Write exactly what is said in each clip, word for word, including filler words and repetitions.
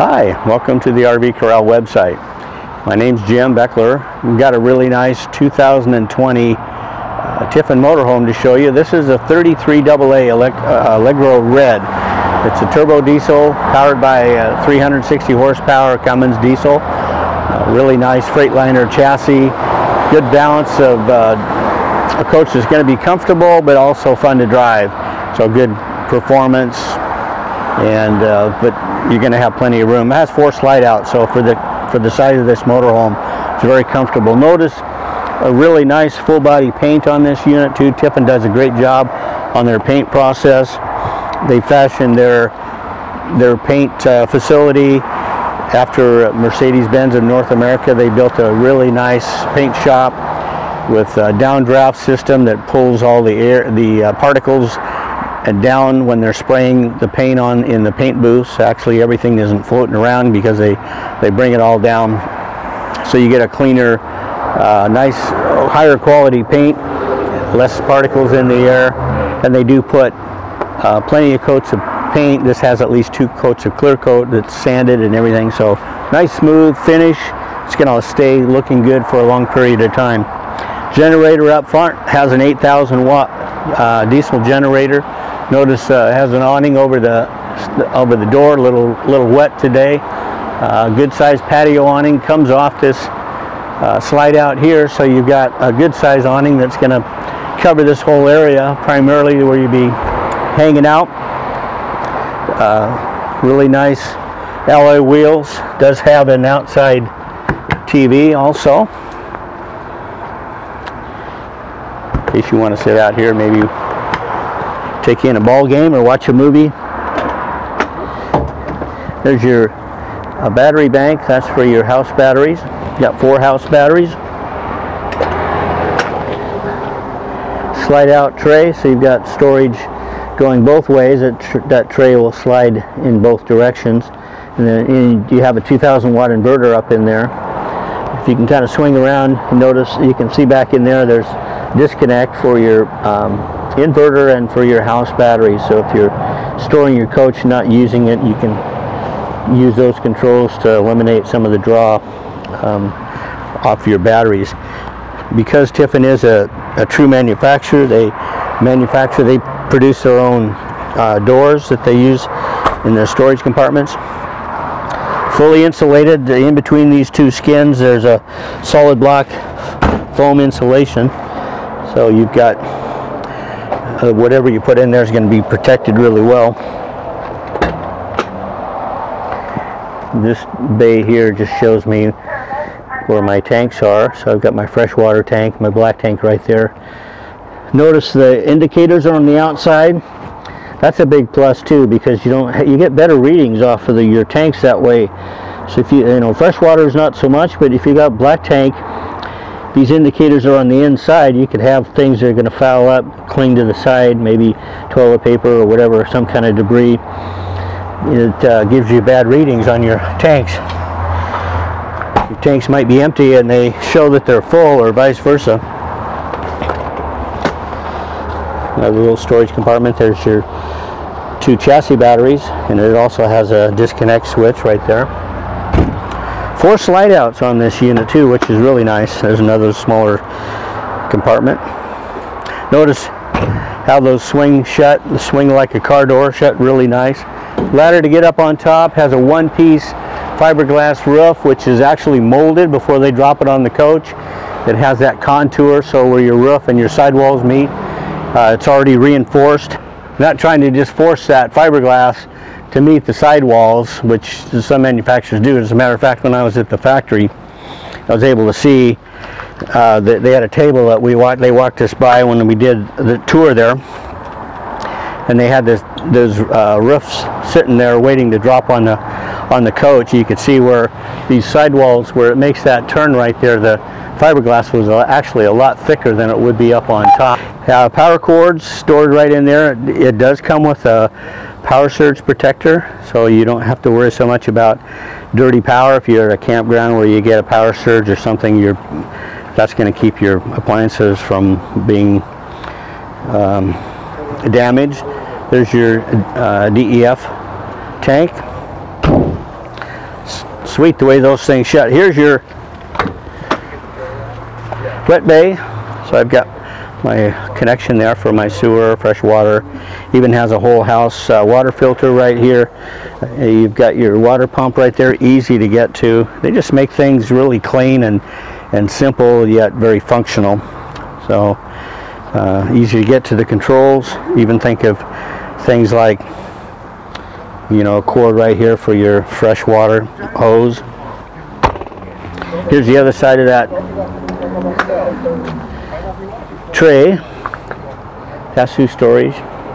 Hi, welcome to the R V Corral website. My name's Jim Beckler. We've got a really nice two thousand twenty uh, Tiffin motorhome to show you. This is a thirty-three double A Alleg uh, Allegro Red. It's a turbo diesel powered by a three hundred sixty horsepower Cummins diesel. Uh, really nice Freightliner chassis. Good balance of uh, a coach that's going to be comfortable but also fun to drive. So good performance, and uh, but you're going to have plenty of room. It has four slide outs, so for the for the size of this motorhome, it's very comfortable. Notice a really nice full body paint on this unit too. Tiffin does a great job on their paint process. They fashioned their their paint uh, facility after Mercedes-Benz of North America. They built a really nice paint shop with a downdraft system that pulls all the air, the uh, particles and down when they're spraying the paint on in the paint booths. Actually, everything isn't floating around because they they bring it all down, so you get a cleaner, uh, nice, higher quality paint, less particles in the air. And they do put uh, plenty of coats of paint. This has at least two coats of clear coat that's sanded and everything, so nice smooth finish. It's going to stay looking good for a long period of time. Generator up front has an eight thousand watt uh, diesel generator. Notice uh, it has an awning over the over the door. A little little wet today. Uh, good sized patio awning comes off this uh, slide out here, so you've got a good size awning that's going to cover this whole area, primarily where you'll be hanging out. Uh, really nice alloy wheels. Does have an outside T V also, in case you want to sit out here, maybe take in a ball game or watch a movie. There's your uh, battery bank. That's for your house batteries. You got four house batteries. Slide out tray, so you've got storage going both ways. That, tr that tray will slide in both directions. And then in, you have a two thousand watt inverter up in there. If you can kind of swing around, notice you can see back in there, there's disconnect for your um, inverter and for your house battery. So if you're storing your coach, not using it, you can use those controls to eliminate some of the draw um, off your batteries. Because Tiffin is a, a true manufacturer, they manufacture, they produce their own uh, doors that they use in their storage compartments. Fully insulated. In between these two skins, there's a solid block foam insulation. So you've got uh, whatever you put in there is going to be protected really well. This bay here just shows me where my tanks are. So I've got my freshwater tank, my black tank right there. Notice the indicators are on the outside. That's a big plus too, because you don't you get better readings off of the, your tanks that way. So if you you know freshwater is not so much, but if you got black tank, these indicators are on the inside. You could have things that are going to foul up, cling to the side, maybe toilet paper or whatever, some kind of debris. It uh, gives you bad readings on your tanks. Your tanks might be empty and they show that they're full, or vice versa. Another little storage compartment. There's your two chassis batteries, and it also has a disconnect switch right there. Four slide outs on this unit too, which is really nice. There's another smaller compartment. Notice how those swing shut, swing like a car door shut, really nice. Ladder to get up on top. Has a one-piece fiberglass roof, which is actually molded before they drop it on the coach. It has that contour, so where your roof and your sidewalls meet, uh, it's already reinforced. Not trying to just force that fiberglass to meet the sidewalls, which some manufacturers do. As a matter of fact, when I was at the factory, I was able to see uh, that they had a table that we walked, they walked us by when we did the tour there, and they had this, those uh, roofs sitting there waiting to drop on the on the coach. You could see where these sidewalls, where it makes that turn right there, the fiberglass was actually a lot thicker than it would be up on top. Uh, power cords stored right in there. It does come with a power surge protector, so you don't have to worry so much about dirty power. If you're at a campground where you get a power surge or something, you're that's going to keep your appliances from being um, damaged. There's your uh, D E F tank. sweet the way those things shut. Here's your wet bay. So I've got my connection there for my sewer, fresh water. Even has a whole house uh, water filter right here. Uh, you've got your water pump right there, easy to get to. They just make things really clean and and simple, yet very functional. So uh, easy to get to the controls. Even think of things like, you know, a cord right here for your fresh water hose. Here's the other side of that tray. That's two storage.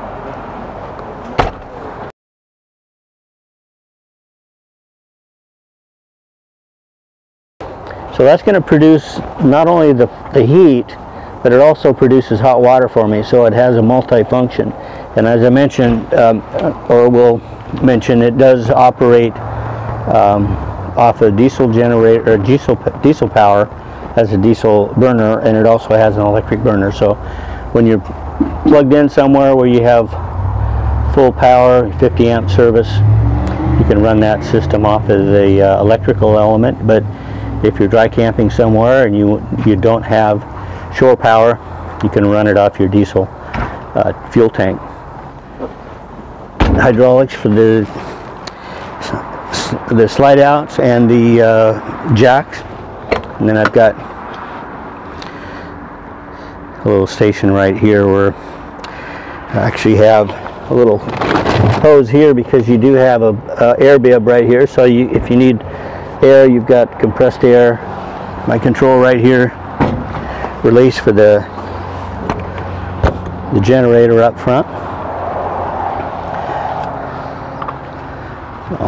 So that's going to produce not only the, the heat, but it also produces hot water for me, so it has a multi-function. And as I mentioned, um, or will mention, it does operate um, off a diesel generator, or diesel, diesel power, has a diesel burner, and it also has an electric burner. So when you're plugged in somewhere where you have full power, fifty amp service, you can run that system off as a uh, electrical element. But if you're dry camping somewhere and you you don't have shore power, you can run it off your diesel uh, fuel tank. Hydraulics for the the slide outs and the uh, jacks, and then I've got a little station right here where I actually have a little hose here because you do have a, a air bib right here. So you, if you need air, you've got compressed air. My control right here, release for the the generator up front. So,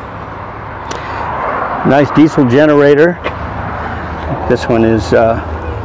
nice diesel generator. This one is uh,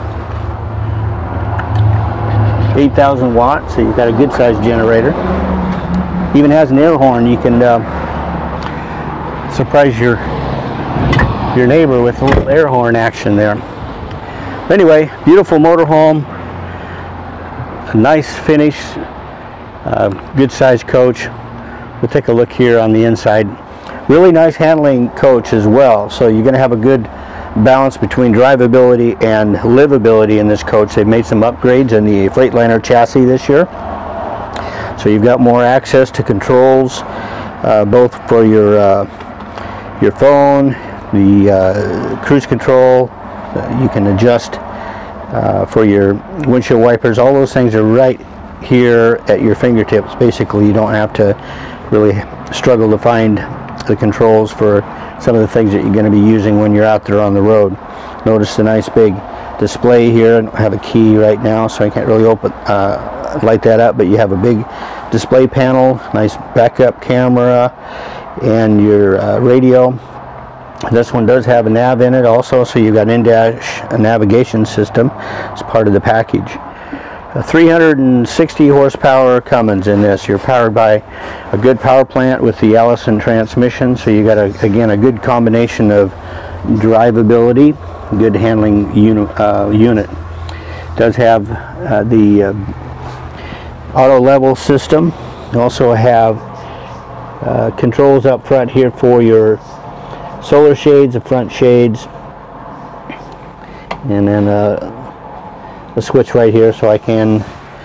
eight thousand watts, so you've got a good sized generator. Even has an air horn. You can uh, surprise your your neighbor with a little air horn action there. But anyway, beautiful motorhome, a nice finish, uh, good sized coach. We'll take a look here on the inside. Really nice handling coach as well, so you're going to have a good balance between drivability and livability in this coach. They've made some upgrades in the Freightliner chassis this year, so you've got more access to controls, uh, both for your uh, your phone, the uh, cruise control. Uh, you can adjust uh, for your windshield wipers. All those things are right here at your fingertips. Basically, you don't have to really struggle to find the controls for some of the things that you're going to be using when you're out there on the road. Notice the nice big display here. I don't have a key right now, so I can't really open uh, light that up, but you have a big display panel, nice backup camera, and your uh, radio. This one does have a nav in it also, so you've got an in-dash navigation system as part of the package. A three hundred sixty horsepower Cummins in this. You're powered by a good power plant with the Allison transmission, so you got a, again a good combination of drivability, good handling uni, uh, unit. It does have uh, the uh, auto level system. You also have uh, controls up front here for your solar shades, the front shades, and then uh, a switch right here so I can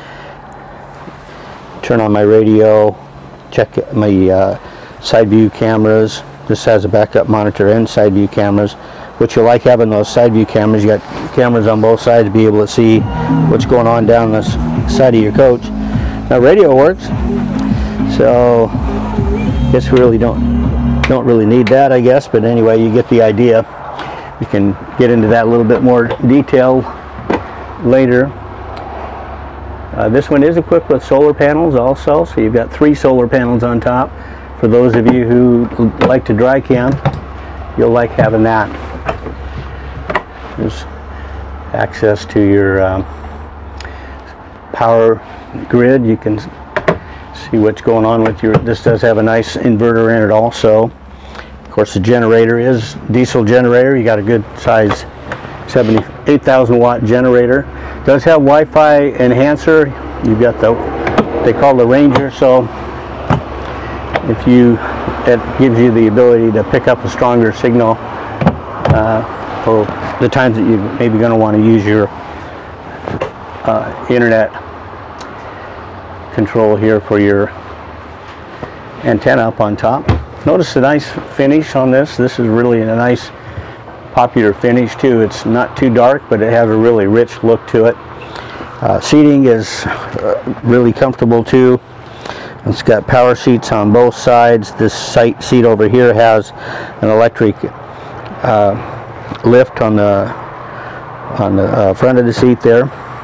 turn on my radio, check my uh, side view cameras. This has a backup monitor and side view cameras, which you like having those side view cameras. You got cameras on both sides to be able to see what's going on down this side of your coach. Now radio works, so I guess we really don't don't really need that, I guess, but anyway, you get the idea. We can get into that a little bit more detail later. Uh, this one is equipped with solar panels also, so you've got three solar panels on top. For those of you who like to dry camp, you'll like having that. There's access to your um, power grid. You can see what's going on with your, this does have a nice inverter in it also. Of course, the generator is diesel generator. You got a good size seventy-eight thousand watt generator. Does have Wi-Fi enhancer. You've got the, they call the Ranger, so if you it gives you the ability to pick up a stronger signal uh, for the times that you maybe going to want to use your uh, internet control here for your antenna up on top. Notice the nice finish on this. This is really a nice popular finish too. It's not too dark, but it has a really rich look to it. Uh, seating is uh, really comfortable too. It's got power seats on both sides. This site seat over here has an electric uh, lift on the on the uh, front of the seat there.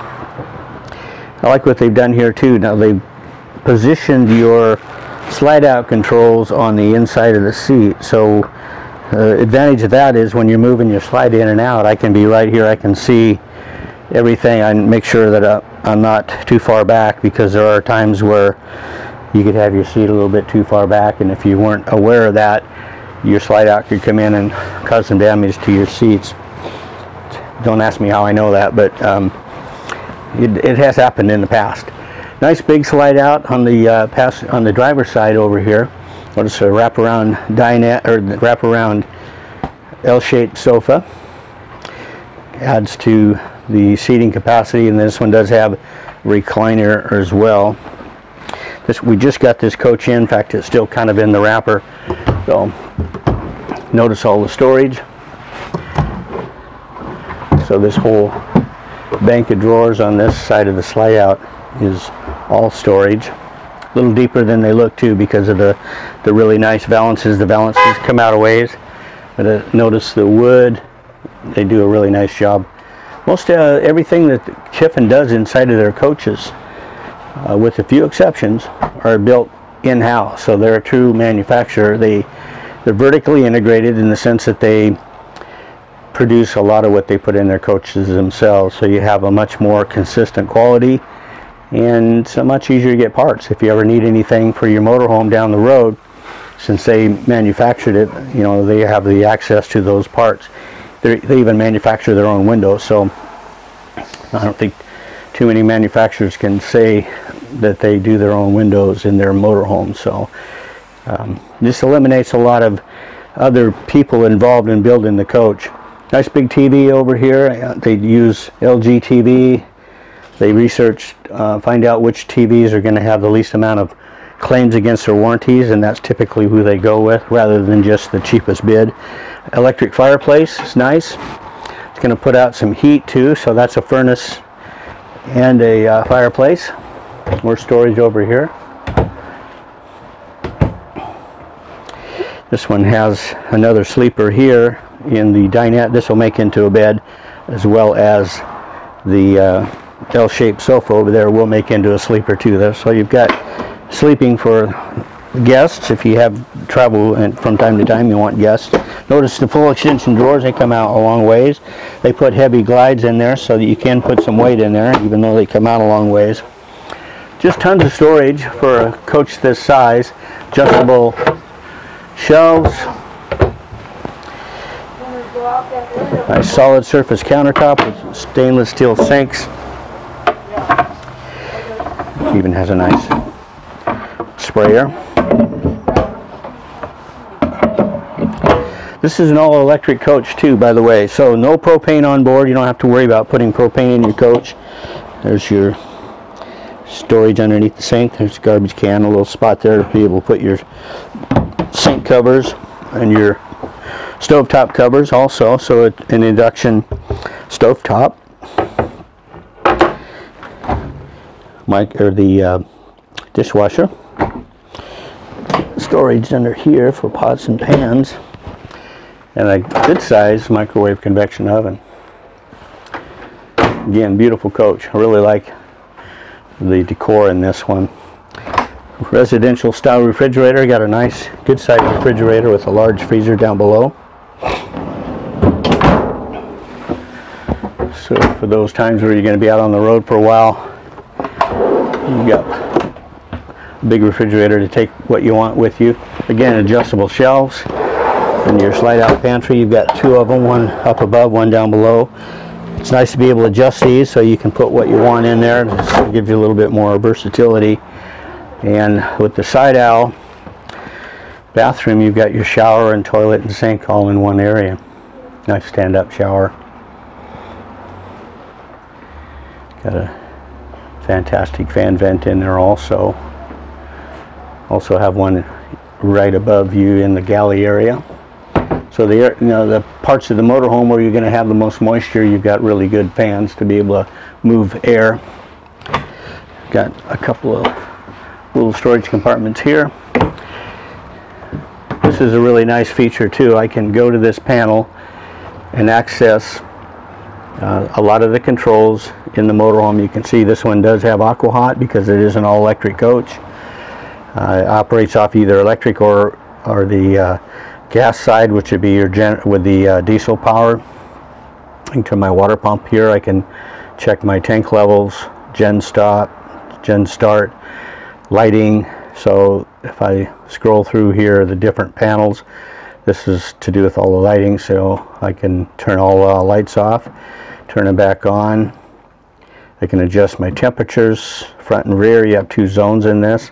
I like what they've done here too. Now they've positioned your slide out controls on the inside of the seat. So the uh, advantage of that is when you're moving your slide in and out, I can be right here. I can see everything. I make sure that uh, I'm not too far back, because there are times where you could have your seat a little bit too far back, and if you weren't aware of that, your slide out could come in and cause some damage to your seats. Don't ask me how I know that, but um, it, it has happened in the past. Nice big slide out on the uh, pass on the driver's side over here. Notice a wraparound dinette or the wraparound L-shaped sofa. Adds to the seating capacity, and this one does have a recliner as well. This, we just got this coach in. In fact, it's still kind of in the wrapper. So notice all the storage. So this whole bank of drawers on this side of the slide out is all storage. A little deeper than they look too, because of the the really nice valances. The valances come out a ways. But uh, notice the wood. They do a really nice job. Most uh, everything that Tiffin does inside of their coaches, uh, with a few exceptions, are built in-house. So they're a true manufacturer. They they're vertically integrated in the sense that they produce a lot of what they put in their coaches themselves. So you have a much more consistent quality, and it's much easier to get parts. If you ever need anything for your motorhome down the road, since they manufactured it, you know, they have the access to those parts. They're, they even manufacture their own windows, so I don't think too many manufacturers can say that they do their own windows in their motorhomes. So um, this eliminates a lot of other people involved in building the coach. Nice big T V over here. They use L G T V. They research, uh, find out which T Vs are going to have the least amount of claims against their warranties, and that's typically who they go with, rather than just the cheapest bid. Electric fireplace is nice. It's going to put out some heat too, so that's a furnace and a uh, fireplace. More storage over here. This one has another sleeper here in the dinette. This will make into a bed, as well as the uh, L-shaped sofa over there will make into a sleeper too there. So you've got sleeping for guests if you have travel, and from time to time you want guests. Notice the full extension drawers, they come out a long ways. They put heavy glides in there so that you can put some weight in there, even though they come out a long ways. Just tons of storage for a coach this size. Adjustable shelves. Nice solid surface countertop with stainless steel sinks. Even has a nice sprayer. This is an all-electric coach too, by the way, so no propane on board. You don't have to worry about putting propane in your coach. There's your storage underneath the sink. There's a garbage can, a little spot there to be able to put your sink covers and your stovetop covers also. So it's an induction stovetop. Mic or the uh, dishwasher. Storage under here for pots and pans, and a good size microwave convection oven. Again, beautiful coach. I really like the decor in this one. Residential style refrigerator. Got a nice good size refrigerator with a large freezer down below. So for those times where you're going to be out on the road for a while, you got a big refrigerator to take what you want with you. Again, adjustable shelves. In your slide out pantry, you've got two of them, one up above, one down below. It's nice to be able to adjust these so you can put what you want in there. It gives you a little bit more versatility. And with the side owl, Bathroom, you've got your shower and toilet and sink all in one area. Nice stand-up shower. Got a fantastic fan vent in there also. Also have one right above you in the galley area. So the air, you know, the parts of the motorhome where you're going to have the most moisture, you've got really good fans to be able to move air. Got a couple of little storage compartments here. This is a really nice feature too. I can go to this panel and access uh, a lot of the controls in the motorhome. You can see this one does have AquaHot because it is an all-electric coach. Uh, it operates off either electric or or the uh, gas side, which would be your gen with the uh, diesel power. I can turn my water pump here. I can check my tank levels, gen stop, gen start, lighting. So if I scroll through here, the different panels, this is to do with all the lighting, so I can turn all uh, lights off, turn them back on. I can adjust my temperatures, front and rear. You have two zones in this.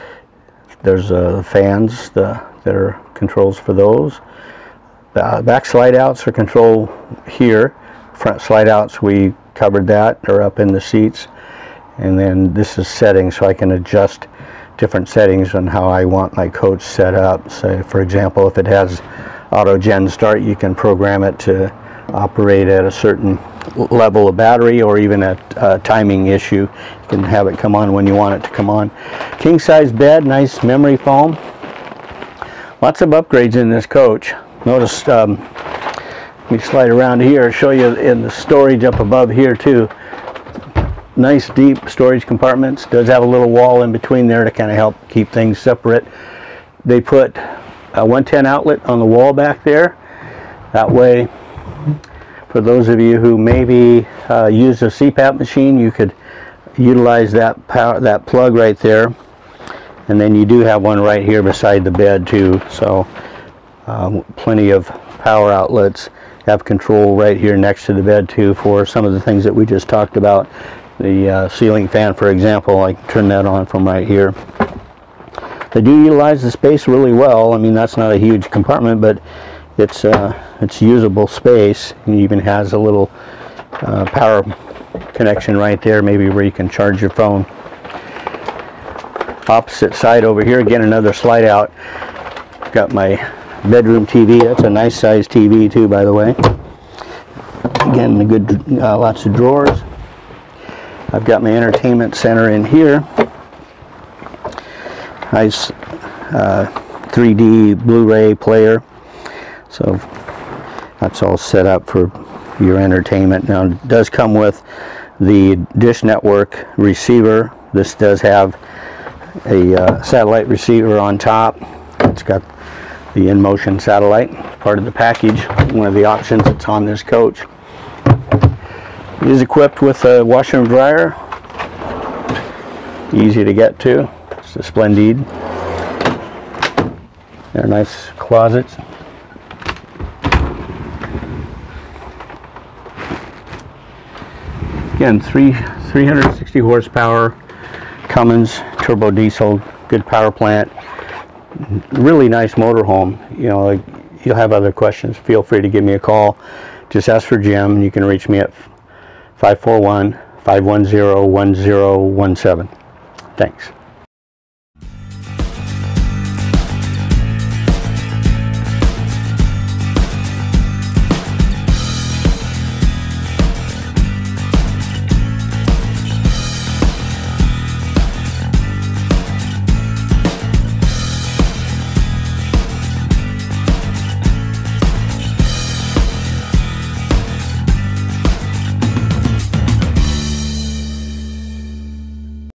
There's uh, fans the, that are controls for those. The uh, back slide outs are control here. Front slide outs, we covered that, are up in the seats. And then this is settings, so I can adjust different settings on how I want my coach set up. So for example, if it has auto gen start, you can program it to operate at a certain level of battery or even at a timing issue. You can have it come on when you want it to come on. King size bed, nice memory foam. Lots of upgrades in this coach. Notice, um, let me slide around here, show you in the storage up above here too. Nice deep storage compartments. Does have a little wall in between there to kind of help keep things separate. They put a one ten outlet on the wall back there. That way, for those of you who maybe uh, use a C PAP machine, you could utilize that power, that plug right there. And then you do have one right here beside the bed too. So um, plenty of power outlets. Have control right here next to the bed too for some of the things that we just talked about. The uh, ceiling fan, for example, I can turn that on from right here. They do utilize the space really well. I mean, that's not a huge compartment, but it's uh, it's usable space. It even has a little uh, power connection right there, maybe where you can charge your phone. Opposite side over here, again, another slide out. Got my bedroom T V. That's a nice size T V too, by the way. Again, the good uh, lots of drawers. I've got my entertainment center in here. Nice uh, three D Blu-ray player. So that's all set up for your entertainment. Now it does come with the Dish Network receiver. This does have a uh, satellite receiver on top. It's got the InMotion satellite, part of the package, one of the options that's on this coach. It is equipped with a washer and dryer, easy to get to. It's a Splendide. They're nice closets. Again, three, three hundred sixty horsepower, Cummins turbo diesel, good power plant. Really nice motorhome. You know, you'll have other questions, feel free to give me a call. Just ask for Jim. You can reach me at five four one, five one zero, one zero one seven. Thanks.